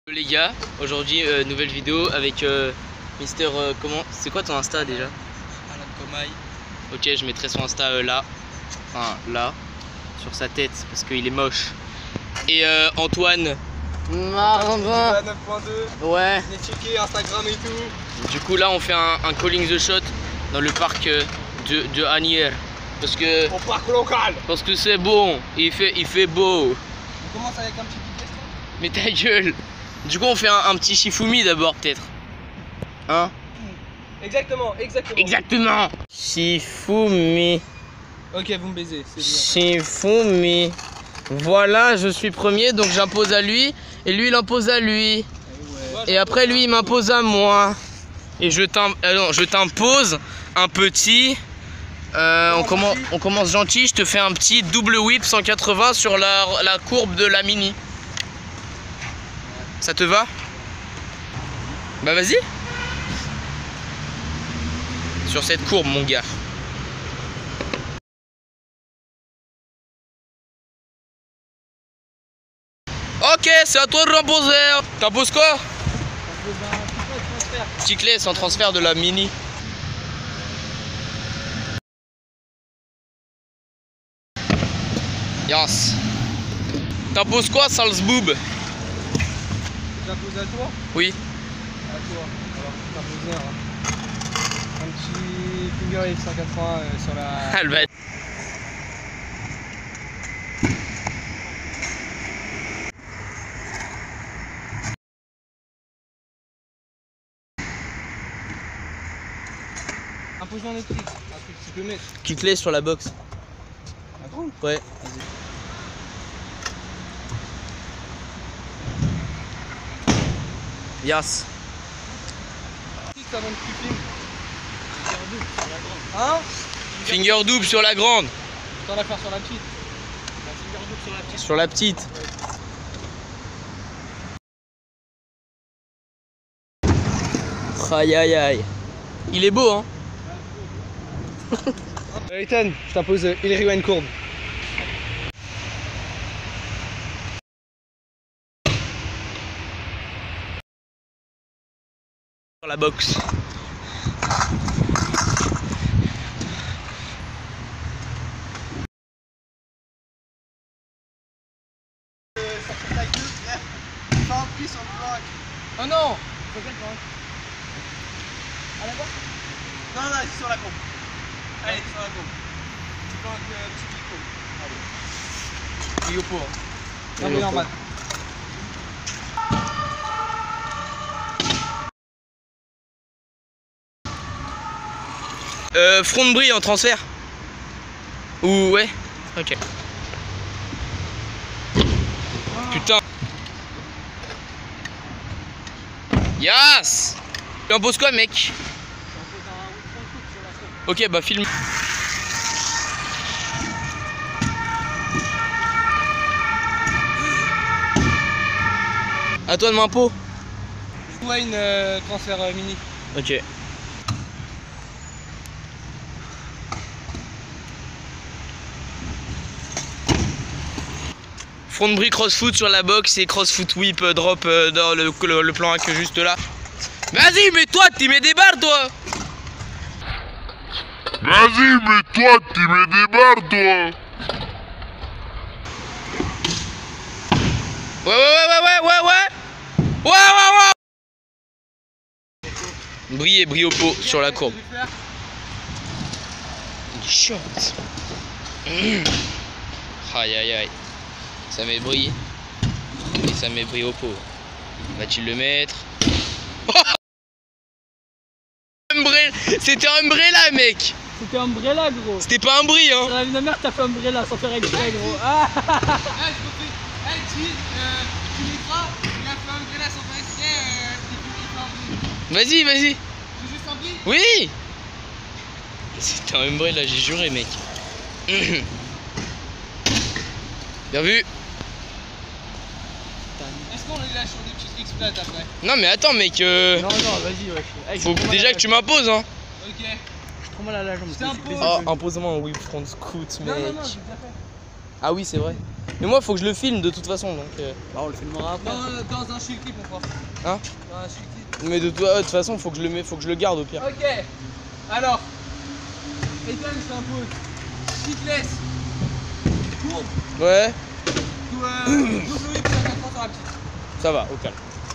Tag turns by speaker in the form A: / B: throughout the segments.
A: Les gars, aujourd'hui nouvelle vidéo avec Mister comment, c'est quoi ton Insta déjà?
B: Alan Comaille.
A: Ok, je mettrai son Insta là, enfin là, sur sa tête parce qu'il est moche. Et Antoine Marvin
B: 9.2.
A: ouais.
B: Venez checker Instagram et tout.
A: Du coup là on fait un calling the shot dans le parc de Asnières parce que
B: Au parc local.
A: parce que c'est bon, il fait beau.
B: On commence avec un petit question.
A: Mais ta gueule. Du coup on fait un petit Shifumi d'abord peut-être. Hein?
B: Exactement.
A: Exactement. Shifumi.
B: Ok, vous me baisez, c'est bien.
A: Shifumi. Voilà, je suis premier donc j'impose à lui et lui il impose à lui. Et après lui il m'impose à moi. Et je t'impose un petit. On commence gentil, je te fais un petit double whip 180 sur la courbe de la mini. Ça te va? Bah vas-y. Sur cette courbe mon gars. Ok, c'est à toi de remposer. T'imposes quoi? Petit clé sans transfert de la mini. Yes. T'imposes quoi, Salzboub?
B: J'impose à toi?
A: Oui.
B: À toi. Alors, t'imposer un petit finger 180 sur la.
A: Ah, le bête.
B: Impose-moi un autre trick. Un truc que tu peux mettre.
A: Petit clé sur la box.
B: La grande?
A: Ouais.
B: Vas-y.
A: Yes.
B: Avant que tu filmes. Hein?
A: Finger double sur la grande.
B: T'en la faire sur la petite. La finger double sur la petite.
A: Sur la petite. Aïe aïe aïe. Il est beau hein.
B: Ethan, je t'impose il rewind courbe.
A: Sur la box.
B: Oh non! Faut quel planque? À la bas? Non, non, c'est sur la courbe. Allez, sur la courbe. Tu planques petit bico. Allez. Yopo. Non, mais normal.
A: Front de bris en transfert. Ou ouais. Ok. Putain. Yes. Tu imposes quoi mec? Ok bah filme. À toi de m'impôt.
B: Je vois une transfert mini.
A: Ok. Front de bris crossfoot sur la box et crossfoot whip drop dans le plan hack juste là. Vas-y mais toi tu mets des barres toi.
C: Vas-y, mais toi, tu mets des barres, toi.
A: Ouais. Bris et bris au pot sur la courbe. Shot. Aïe aïe aïe. Ça met bris. Et ça met bris au pot. Va-t-il le mettre? C'était Umbrella mec.
B: C'était Umbrella gros.
A: C'était pas un bris hein.
B: Sur la vie de ma mère t'as fait Umbrella sans faire exprès gros. Ah tu l'écras, il a fait Umbrella sans faire exprès.
A: Vas-y.
B: C'est juste un bris?
A: Oui. C'était un Umbrella, j'ai juré mec. Bien vu.
B: Est-ce qu'on les lâche sur des petits tricks plates après?
A: Non mais attends mec.
B: Non vas-y ouais.
A: Faut déjà que tu m'imposes hein.
B: Ok. J'ai trop mal à la jambe.
A: Oh, impose-moi un whip front scoot mec.
B: Non, j'ai déjà fait.
A: Ah oui c'est vrai. Mais moi, faut que je le filme de toute façon. Donc,
B: Bah, on le filmera après.
D: Dans un chill clip, on fera.
A: Hein?
D: Dans un chill clip.
A: Mais de toute façon, faut que je le garde au pire.
D: Ok. Alors. Ethan, je t'impose. Shitless. Courbe.
A: Ouais,
D: Double whip, 50 sur la petite.
A: ça va, au calme.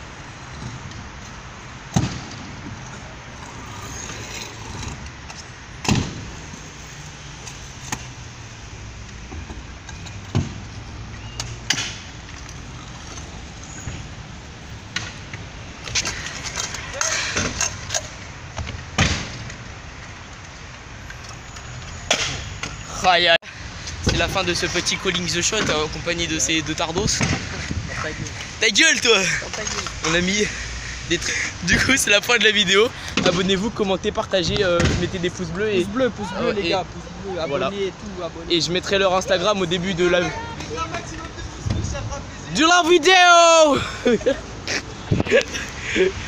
A: Aïe, aïe. C'est la fin de ce petit Calling the Shot accompagné de ces deux tardos. Ta gueule toi. On a mis des trucs. Du coup c'est la fin de la vidéo. Abonnez-vous, commentez, partagez, mettez des pouces bleus et
D: Pouce bleu, les gars. Pouce bleu. Abonnez
A: voilà.
D: et tout. Abonnez.
A: Et je mettrai leur Instagram au début de la vidéo.